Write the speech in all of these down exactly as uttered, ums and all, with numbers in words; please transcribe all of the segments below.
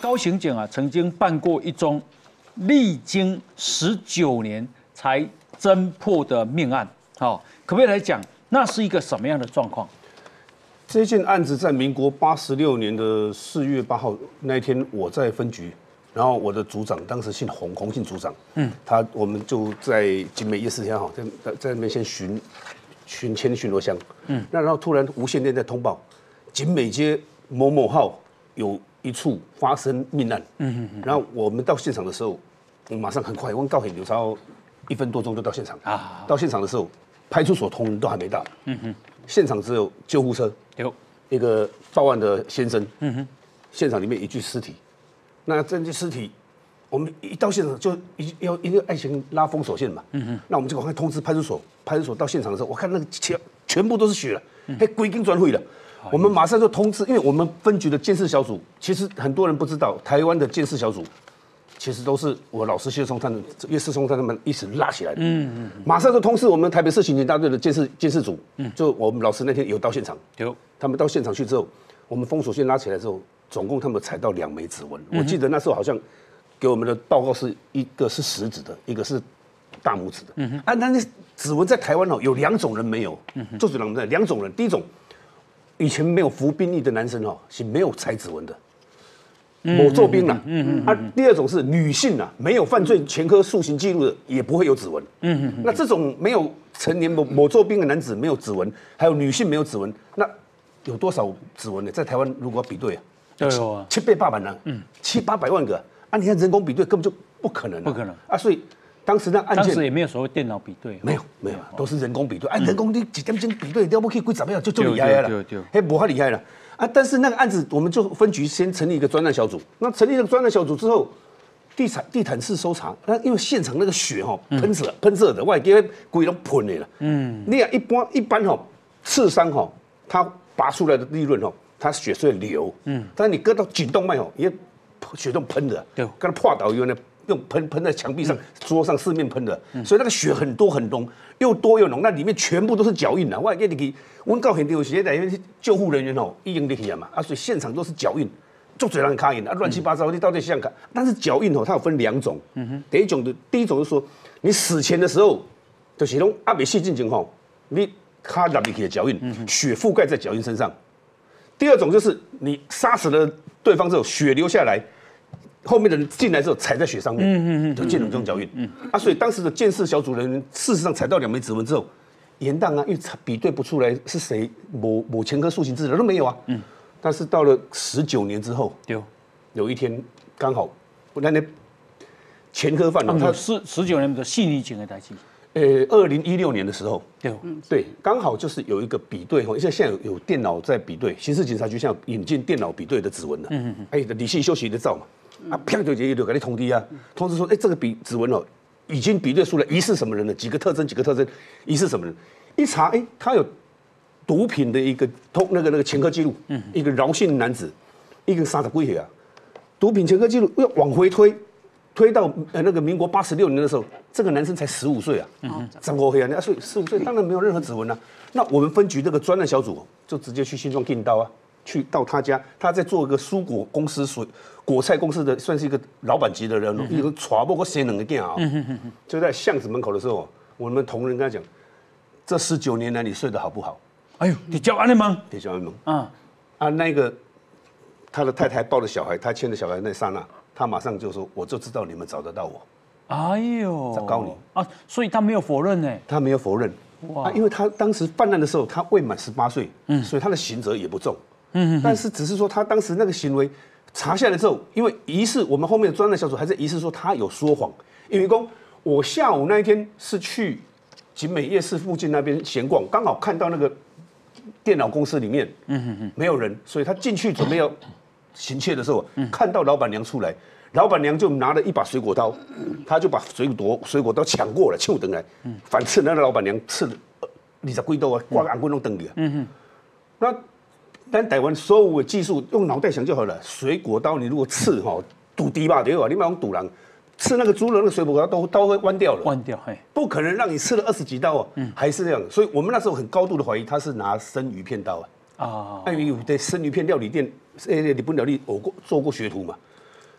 高刑警啊，曾经办过一宗历经十九年才侦破的命案。好、哦，可不可以来讲，那是一个什么样的状况？ 这件案子在民国八十六年的四月八号那一天，我在分局，然后我的组长当时姓洪，洪姓组长，嗯，他我们就在景美夜市天哈，在在那边先巡巡签巡逻箱，嗯，那然后突然无线电在通报，景美街某某号有一处发生命案，嗯嗯，然后我们到现场的时候，我马上很快，我们到很流超一分多钟就到现场啊，到现场的时候，派出所同仁都还没到，嗯哼。现场只有救护车，有一个报案的先生，嗯哼，现场里面一具尸体，那这具尸体，我们一到现场就一要因为爱情拉封锁线嘛，嗯哼，那我们就赶快通知派出所，派出所到现场的时候，我看那个全全部都是血了，还归根转毁了，我们马上就通知，因为我们分局的监视小组，其实很多人不知道，台湾的监视小组。其实都是我老师谢松探、岳世松探他们一起拉起来的。嗯嗯，马上就通知我们台北市刑警大队的监视监视组。嗯，就我们老师那天有到现场。有，他们到现场去之后，我们封锁线拉起来之后，总共他们采到两枚指纹。嗯、我记得那时候好像给我们的报告是一个是食指的，一个是大拇指的。嗯哼，啊，那指纹在台湾哦有两种人没有，就是两种两种人。第一种，以前没有服兵役的男生哦是没有采指纹的。某做兵啦，嗯嗯，啊，第二种是女性啊，没有犯罪前科诉刑记录的也不会有指纹，嗯嗯，那这种没有成年某某做兵的男子没有指纹，还有女性没有指纹，那有多少指纹呢？在台湾如果要比对啊， 对哦， 七倍八百呢，嗯，七八百万个啊，你看人工比对根本就不可能， 不可能啊，所以当时那案件当时也没有所谓电脑比对， 没有没有，都是人工比对，啊，人工你几点钟比对了不起，几十秒就就厉害了，对对，嘿，不太厉害了。啊！但是那个案子，我们就分局先成立一个专案小组。那成立了专案小组之后，地毯地毯式搜查。那因为现场那个血哈喷射喷射的，外给鬼都喷的了。嗯，你看一般一般哈刺伤哈，它拔出来的利润哈，它血是会流。嗯，但是你割到颈动脉哦，也血都喷的，对，跟它破倒一样的，用喷喷在墙壁上、桌上四面喷的，所以那个血很多很浓，又多又浓，那里面全部都是脚印啊！我给你，我告诉你，有些因为救护人员哦，已经进去了嘛，啊，所以现场都是脚印，做嘴人卡印啊，乱七八糟，你到底想看？但是脚印哦，它有分两种，嗯哼，第一种的，第一种是说，你死前的时候，就是拢阿未死进前吼，你卡入进去的脚印，血覆盖在脚印身上；第二种就是你杀死了对方之后，血流下来。后面的人进来之后踩在血上面，嗯嗯嗯，就见到这种脚印，嗯啊，所以当时的鉴识小组人员事实上采到两枚指纹之后，延宕啊，因为比对不出来是谁某某前科诉刑资料都没有啊，嗯，但是到了十九年之后，有有一天刚好我那天前科犯了， 他十十九年的细腻情的代志， 呃，二零一六年的时候，对，对，刚好就是有一个比对哈，因为现在有有电脑在比对，刑事警察局现在引进电脑比对的指纹了，嗯嗯嗯，哎，理性休息的照嘛。啊，啪就就就给你通知啊，通知说，哎、欸，这个比指纹哦，已经比对出来疑似什么人了，几个特征，几个特征，疑似什么人？一查，哎、欸，他有毒品的一个通那个那个前科记录，嗯，一个饶姓男子，一个三十几岁啊，毒品前科记录要往回推，推到呃那个民国八十六年的时候，这个男生才十五岁啊，嗯，长过黑啊，那所以十五岁当然没有任何指纹啊。那我们分局这个专案小组就直接去新庄进刀啊。去到他家，他在做一个蔬果公司、水果菜公司的，算是一个老板级的人，嗯、一个传播个谁能个店啊，就在巷子门口的时候，我们同仁跟他讲，这十九年来你睡得好不好？ 哎呦，你叫安利吗？ 你叫安利吗？啊啊，那个他的太太抱着小孩，他牵着小孩那刹那，他马上就说，我就知道你们找得到我。哎呦，在告你啊，所以他没有否认呢， 他没有否认。哇、啊，因为他当时犯案的时候，他未满十八岁，嗯，所以他的刑责也不重。嗯，但是只是说他当时那个行为查下来之后，因为疑似我们后面的专案小组还是疑似说他有说谎，因为说我下午那一天是去景美夜市附近那边闲逛，刚好看到那个电脑公司里面，嗯哼哼，没有人，所以他进去准备要行窃的时候，看到老板娘出来，老板娘就拿了一把水果刀，他就把水果水果刀抢过来，抢回来，反刺那个老板娘刺了二十几刀啊，挂个安棍拢登去啊，嗯哼，那。但台湾所有的技术用脑袋想就好了。水果刀你如果刺哈，堵堤吧对吧？你不要用堵人，刺那个猪肉那个水果刀刀刀会弯掉了， 弯掉，嘿， 不可能让你刺了二十几刀啊，嗯，还是这样。所以我们那时候很高度的怀疑他是拿生鱼片刀啊，啊，因为有的生鱼片料理店，诶，日本料理我过做过学徒嘛，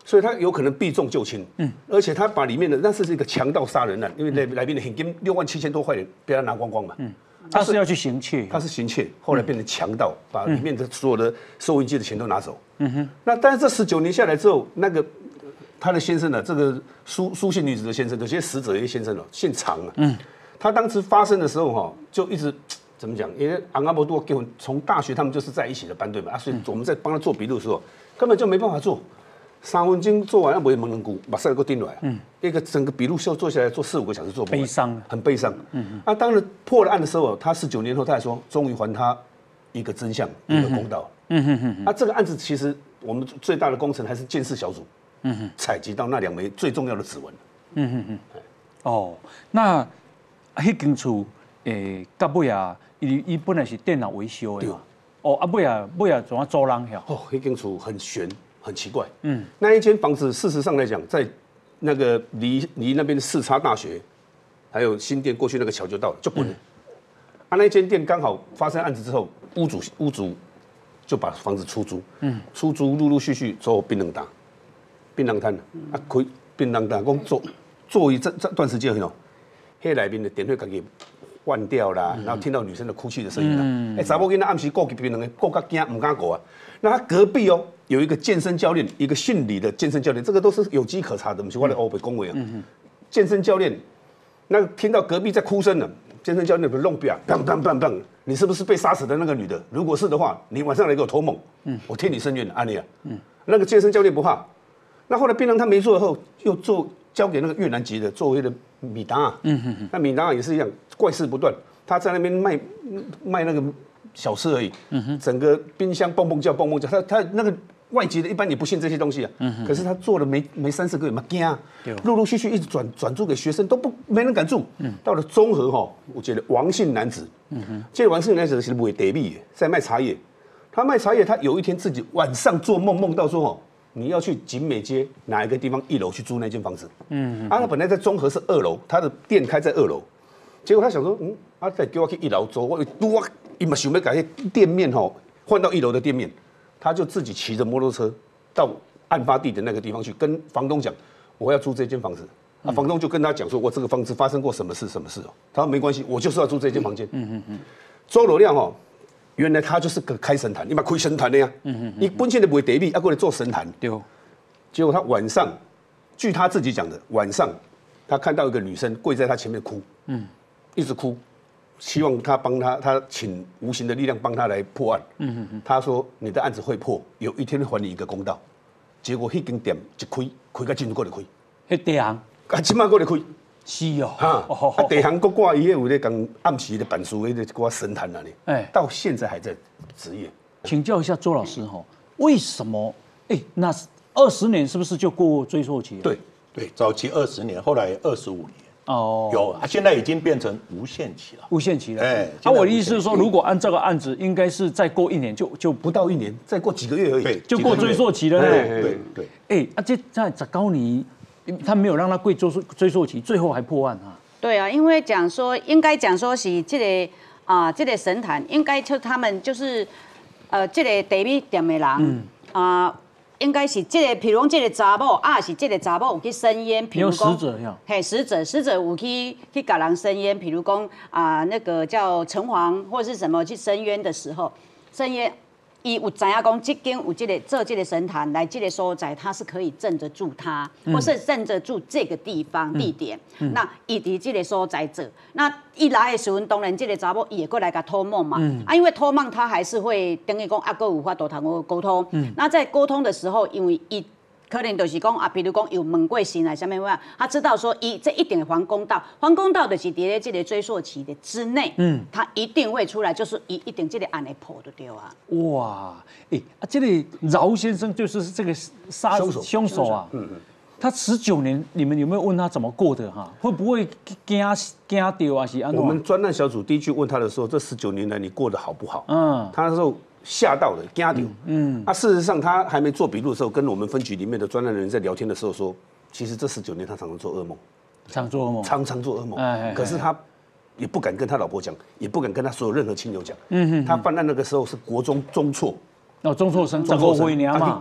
所以他有可能避重就轻。嗯，而且他把里面的那是一个强盗杀人案，因为来来宾的现金六万七千多块钱被他拿光光嘛。嗯， 他是要去行窃， 他是行窃，后来变成强盗，把里面的所有的收银机的钱都拿走。嗯哼，那但是这十九年下来之后，那个。他的先生呢，这个苏苏姓女子的先生，有些死者一些先生哦，姓常啊。嗯，他当时发生的时候哈，就一直怎么讲？因为昂阿伯多给我从大学他们就是在一起的班队嘛，啊，所以我们在帮他做笔录的时候，根本就没办法做。三分钟做完，要不会蒙人骨，马上给我订来。嗯，一个整个笔录秀做下来，做四五个小时做不完， 悲伤， 很悲伤。嗯嗯。啊，当然破了案的时候，他十九年后他还说，终于还他一个真相，一个公道。嗯哼哼。啊，这个案子其实我们最大的工程还是鉴识小组。嗯哼，采集到那两枚最重要的指纹。嗯哼哼，哦， 那迄间厝诶，到尾啊，伊伊本来是电脑维修的嘛。哦，啊尾啊尾啊，怎啊租人遐？ 哦，迄间厝很悬，很奇怪。嗯，那一间房子，事实上来讲，在那个离离那边的四叉大学，还有新店过去那个桥就到了，就滚了。啊，那一间店刚好发生案子之后，屋主屋主就把房子出租。嗯，出租陆陆续续做槟榔档。槟榔摊啊，开槟榔摊，讲做做一这这段时间哦，迄内面的电话自己换掉啦，然后听到女生的哭泣的声音啦。哎，查某囡仔暗时顾槟榔的，顾较惊，唔敢顾啊。那他隔壁哦有一个健身教练，一个姓李的健身教练，这个都是有迹可查的，不是我的欧北恭维啊。健身教练，那听到隔壁在哭声了，健身教练不是弄表，砰砰砰砰，你是不是被杀死的那个女的？如果是的话，你晚上来给我托梦，我替你伸冤，安妮啊。那个健身教练不怕。那后来槟榔他没做后，又做交给那个越南籍的作为的米达啊，嗯哼哼，那米达也是一样，怪事不断。他在那边卖卖那个小吃而已，嗯哼，整个冰箱蹦蹦叫蹦蹦叫，他他那个外籍的一般也不信这些东西啊，嗯哼，可是他做了没没三四个月嘛，惊啊，陆陆续续一直转转租给学生，都不没人敢住。嗯，到了中和哈，我觉得王姓男子，嗯哼，这个王姓男子是卖茶米，在卖茶叶，他卖茶叶，他有一天自己晚上做梦梦到说哦。你要去景美街哪一个地方一楼去租那间房子？嗯，啊，他本来在中和是二楼，他的店开在二楼，结果他想说，嗯，啊，再给我去一楼租，我多，伊嘛想要改店面吼，换到一楼的店面，他就自己骑着摩托车到案发地的那个地方去，跟房东讲，我要租这间房子。啊，房东就跟他讲说，我这个房子发生过什么事什么事哦，他说没关系，我就是要租这间房间。嗯嗯嗯，周罗亮哦。原来他就是个开神坛，你嘛开神坛的呀。嗯嗯。你本身就卖茶米，啊过来做神坛。对。结果他晚上，据他自己讲的，晚上他看到一个女生跪在他前面哭，嗯，一直哭，希望他帮他，他请无形的力量帮他来破案。嗯嗯嗯。他说你的案子会破，有一天会还你一个公道。结果迄间店一开，开到真过来开。 迄地行。 啊，今晚过来开。 是哦， 哈，啊，地行国挂伊有咧讲暗时的板书，迄个挂神坛那里，哎，到现在还在执业。 请教一下周老师哈，为什么？哎，那二十年是不是就过追溯期了？ 对对，早期二十年，后来二十五年。哦，有啊，现在已经变成无限期了。 无限期了。哎，那我的意思是说，如果按这个案子，应该是再过一年就就不到一年，再过几个月而已， 对， 就过追溯期了。 对对对。 哎，啊，这在十九年。他没有让他过追溯追溯期，最后还破案啊？ 对啊，因为讲说应该讲说是这个啊、呃，这个神坛应该就他们就是呃，这个茶米店的人啊、嗯呃，应该是这个，比如讲这个查某啊，是这个查某有去申冤，比如讲死者呀， 嘿，死者死者有去去给人申冤，比如讲啊、呃，那个叫城隍或者是什么去申冤的时候，申冤。伊有知影讲，这间有这个做这个神坛来这个所在，他是可以镇得住他，嗯、或是镇得住这个地方地点。嗯嗯、那伊伫这个所在做，那一来的时候，当然这个查某伊会过来甲托梦嘛。嗯、啊，因为托梦他还是会等于讲啊，个有法度通过沟通。嗯、那在沟通的时候，因为伊。可能就是讲啊，比如讲有问过神啊，什么样，他知道说一这一点还公道，还公道就是伫咧这个追溯期的之内，嗯，他一定会出来，就是一一定这个案来破就对啊。 哇，哎、欸、啊，这个饶先生就是这个杀凶手凶手啊，嗯嗯，他十九年，你们有没有问他怎么过的哈？会不会惊惊掉啊？是安？ 我们专案小组第一句问他的时候，这十九年来你过得好不好？嗯，他那时候。吓到了，惊到。嗯，啊，事实上他还没做笔录的时候，跟我们分局里面的专案人员在聊天的时候说，其实这十九年他常常做噩梦， 常做噩梦， 常常做噩梦。哎，可是他也不敢跟他老婆讲，也不敢跟他所有任何亲友讲。嗯哼，他犯案那个时候是国中中辍， 哦，中辍生，中辍回娘嘛，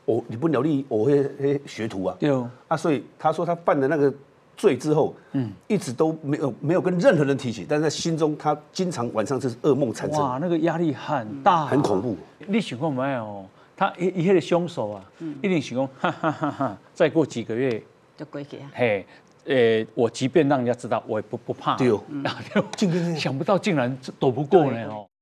我日本料理我会会学徒啊， 对啊，所以他说他犯了那个罪之后，嗯，一直都没有没有跟任何人提起，但是在心中他经常晚上就是噩梦缠身， 哇，那个压力很大， 很恐怖。 你想看没有？他一一个凶手啊，一定想讲，哈哈哈哈，再过几个月就过去啊。 嘿，呃，我即便让人家知道，我也不不怕。 对哦， 想不到竟然躲不过呢哦。